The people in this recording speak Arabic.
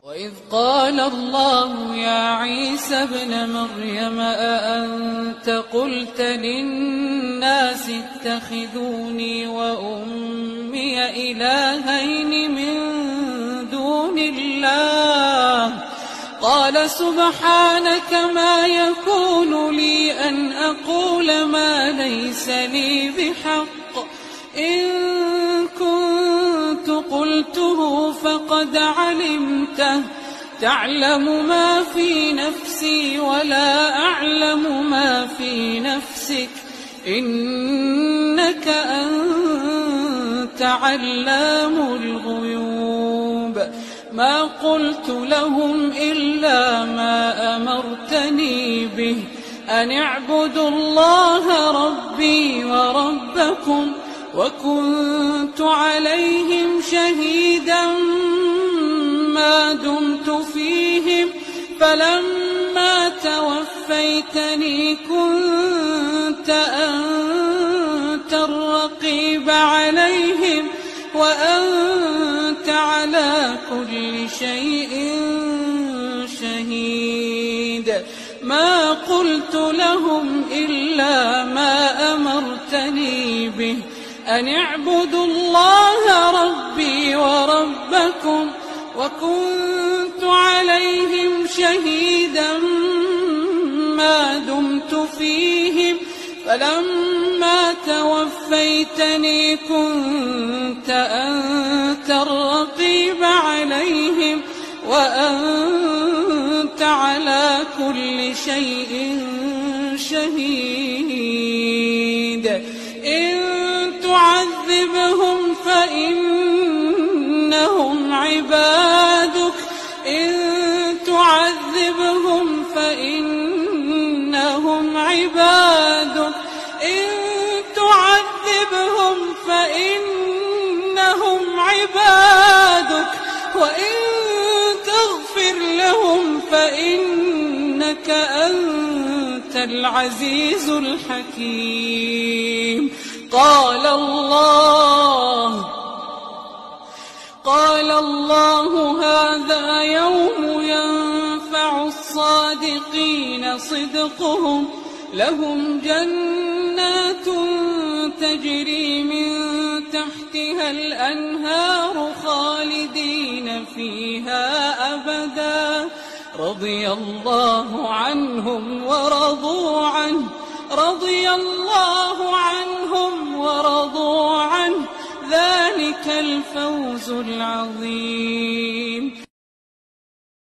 وإذ قال الله يا عيسى ابن مريم أأنت قلت للناس اتخذوني وأمي إلهين من دون الله قال سبحانك ما يكون لي أن أقول ما ليس لي بحق إن كنت قلته فقد علمته تعلم ما في نفسي ولا أعلم ما في نفسك إنك أنت علام الغيوب ما قلت لهم إلا ما أمرتني به أن اعبدوا الله ربي وربكم وكنت عليهم شهيدا ما دمت فيهم فلما توفيتني كنت أنت الرقيب عليهم وأنت على كل شيء شهيد ما قلت لهم إلا ما أمرتني به أن اعبدوا الله ربي وربكم وكنت عليهم شهيدا ما دمت فيهم فلما توفيتني كنت أنت الرقيب عليهم وأنت على كل شيء شهيد إن تعذبهم فإنهم عبادك إن تعذبهم فإنهم عبادك إن تعذبهم فإنهم عبادك وإن تغفر لهم فإنك أنت العزيز الحكيم قال الله هذا يوم ينفع الصادقين صدقهم لهم جنات تجري من تحتها الأنهار خالدين فيها أبدا رضي الله عنهم ورضوا عنه ذلك الفوز العظيم